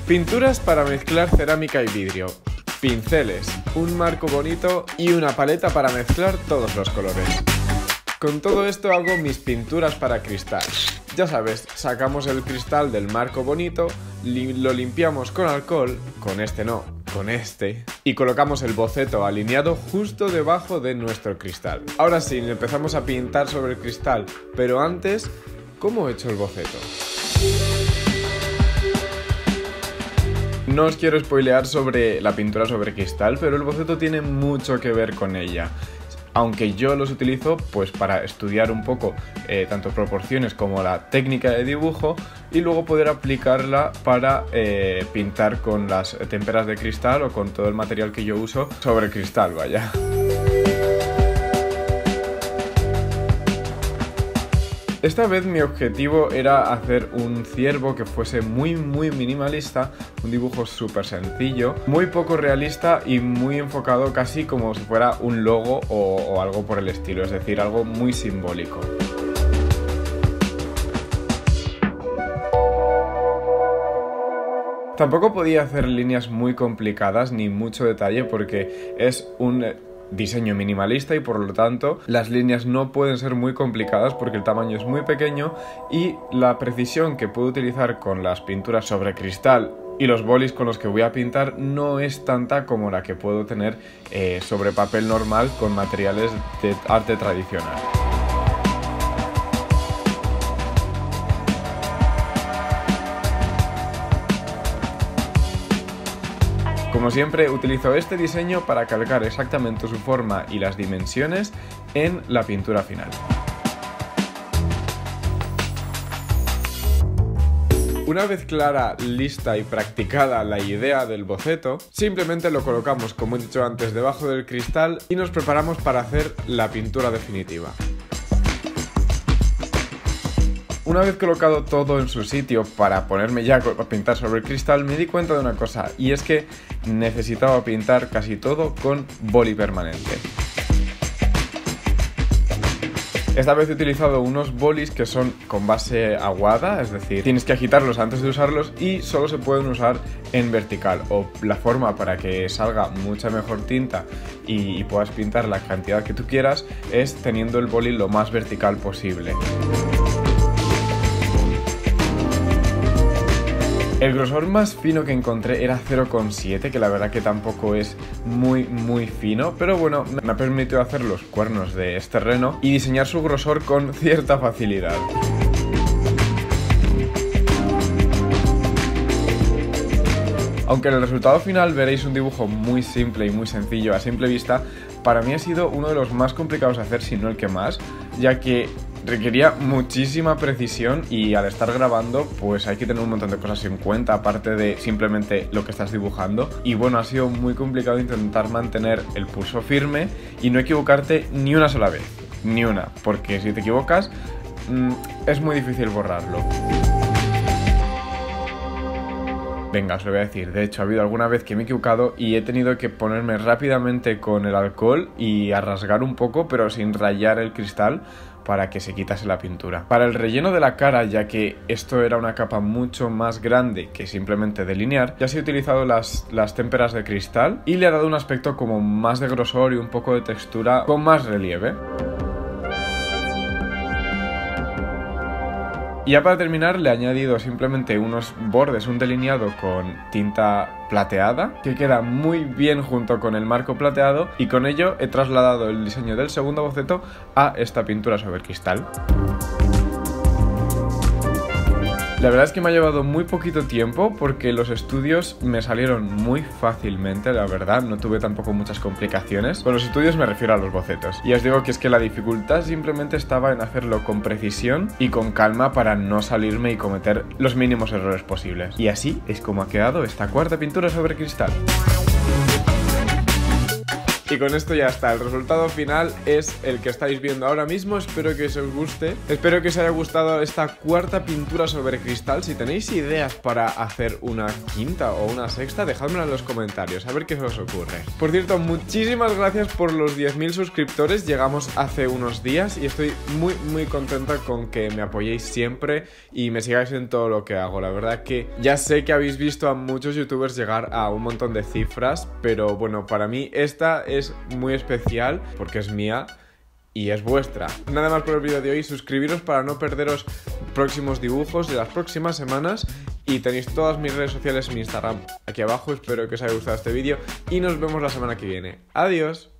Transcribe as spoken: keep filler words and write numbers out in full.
Pinturas para mezclar cerámica y vidrio, pinceles, un marco bonito y una paleta para mezclar todos los colores. Con todo esto hago mis pinturas para cristal. Ya sabes, sacamos el cristal del marco bonito, li- lo limpiamos con alcohol, con este no, con este, y colocamos el boceto alineado justo debajo de nuestro cristal. Ahora sí, empezamos a pintar sobre el cristal, pero antes, ¿cómo he hecho el boceto? No os quiero spoilear sobre la pintura sobre cristal, pero el boceto tiene mucho que ver con ella. Aunque yo los utilizo pues para estudiar un poco eh, tanto proporciones como la técnica de dibujo y luego poder aplicarla para eh, pintar con las témperas de cristal o con todo el material que yo uso sobre cristal, vaya. Esta vez mi objetivo era hacer un ciervo que fuese muy muy minimalista, un dibujo súper sencillo, muy poco realista y muy enfocado casi como si fuera un logo o, o algo por el estilo, es decir, algo muy simbólico. Tampoco podía hacer líneas muy complicadas ni mucho detalle porque es un diseño minimalista y por lo tanto las líneas no pueden ser muy complicadas porque el tamaño es muy pequeño y la precisión que puedo utilizar con las pinturas sobre cristal y los bolis con los que voy a pintar no es tanta como la que puedo tener eh, sobre papel normal con materiales de arte tradicional. Como siempre, utilizo este diseño para calcar exactamente su forma y las dimensiones en la pintura final. Una vez clara, lista y practicada la idea del boceto, simplemente lo colocamos, como he dicho antes, debajo del cristal y nos preparamos para hacer la pintura definitiva. Una vez colocado todo en su sitio para ponerme ya a pintar sobre el cristal, me di cuenta de una cosa, y es que necesitaba pintar casi todo con boli permanente. Esta vez he utilizado unos bolis que son con base aguada, es decir, tienes que agitarlos antes de usarlos y solo se pueden usar en vertical, o la forma para que salga mucha mejor tinta y, y puedas pintar la cantidad que tú quieras es teniendo el boli lo más vertical posible. El grosor más fino que encontré era cero coma siete, que la verdad que tampoco es muy muy fino, pero bueno, me ha permitido hacer los cuernos de este reno y diseñar su grosor con cierta facilidad. Aunque en el resultado final veréis un dibujo muy simple y muy sencillo a simple vista, para mí ha sido uno de los más complicados de hacer, si no el que más, ya que requería muchísima precisión y al estar grabando pues hay que tener un montón de cosas en cuenta aparte de simplemente lo que estás dibujando y bueno, ha sido muy complicado intentar mantener el pulso firme y no equivocarte ni una sola vez, ni una, porque si te equivocas mmm, es muy difícil borrarlo. Venga, os lo voy a decir, de hecho ha habido alguna vez que me he equivocado y he tenido que ponerme rápidamente con el alcohol y a rasgar un poco pero sin rayar el cristal para que se quitase la pintura. Para el relleno de la cara, ya que esto era una capa mucho más grande que simplemente delinear, ya se he utilizado las, las témperas de cristal y le ha dado un aspecto como más de grosor y un poco de textura con más relieve. Y ya para terminar le he añadido simplemente unos bordes, un delineado con tinta plateada que queda muy bien junto con el marco plateado y con ello he trasladado el diseño del segundo boceto a esta pintura sobre cristal. La verdad es que me ha llevado muy poquito tiempo porque los estudios me salieron muy fácilmente, la verdad, no tuve tampoco muchas complicaciones. Con los estudios me refiero a los bocetos. Y os digo que es que la dificultad simplemente estaba en hacerlo con precisión y con calma para no salirme y cometer los mínimos errores posibles. Y así es como ha quedado esta cuarta pintura sobre cristal. Y con esto ya está, el resultado final es el que estáis viendo ahora mismo. Espero que os guste, espero que os haya gustado esta cuarta pintura sobre cristal. Si tenéis ideas para hacer una quinta o una sexta, dejadmela en los comentarios, a ver qué se os ocurre. Por cierto, muchísimas gracias por los diez mil suscriptores, llegamos hace unos días y estoy muy muy contenta con que me apoyéis siempre y me sigáis en todo lo que hago. La verdad que ya sé que habéis visto a muchos youtubers llegar a un montón de cifras, pero bueno, para mí esta es muy especial porque es mía y es vuestra. Nada más por el vídeo de hoy, suscribiros para no perderos próximos dibujos de las próximas semanas y tenéis todas mis redes sociales en Instagram aquí abajo. Espero que os haya gustado este vídeo y nos vemos la semana que viene. Adiós.